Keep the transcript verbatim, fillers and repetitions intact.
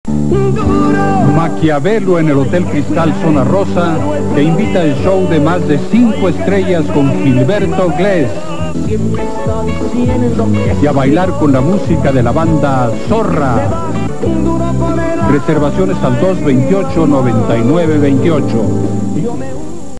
Maquiavelo en el Hotel Cristal Zona Rosa te invita al show de más de cinco estrellas con Gilberto Glés y a bailar con la música de la banda Zorra. Reservaciones al dos veintiocho, noventa y nueve veintiocho.